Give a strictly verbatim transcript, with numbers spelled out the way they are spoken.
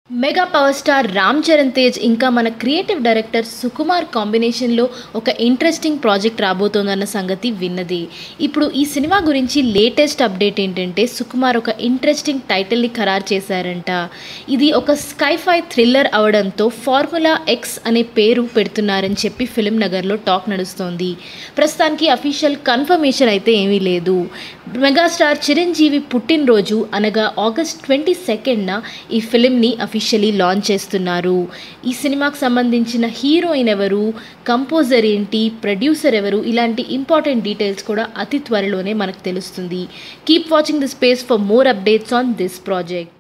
Mega power star Ram Charan Tej ఇంకా మన creative director Sukumar కాంబినేషన్లో ఒక ఇంట్రెస్టింగ్ ప్రాజెక్ట్ రాబోతోందన్న సంగతి విన్నది. ఇప్పుడు ఈ సినిమా గురించి లేటెస్ట్ అప్డేట్ ఏంటంటే సుకుమార్ ఒక ఇంట్రెస్టింగ్ టైటిల్ని ఖరారు చేశారంట. ఇది ఒక స్కై-ఫై థ్రిల్లర్ అవడంతో ఫార్ములా ఎక్స్ అనే పేరు పెడుతున్నారని చెప్పి ఫిల్మ్ నగర్లో టాక్ నడుస్తోంది. ప్రస్తుతానికి అఫీషియల్ కన్ఫర్మేషన్ అయితే ఏమీ లేదు. మెగాస్టార్ చిరంజీవి పుట్టినరోజు అనగా ఆగస్ట్ ట్వంటీ సెకండ్న ఈ ఫిల్మ్ని అఫీషియలీ లాంచ్ చేస్తున్నారు. ఈ సినిమాకు సంబంధించిన హీరోయిన్ ఎవరు, కంపోజర్ ఏంటి, ప్రొడ్యూసర్ ఎవరు, ఇలాంటి ఇంపార్టెంట్ డీటెయిల్స్ కూడా అతి త్వరలోనే మనకు తెలుస్తుంది. Keep watching the space for more updates on this project.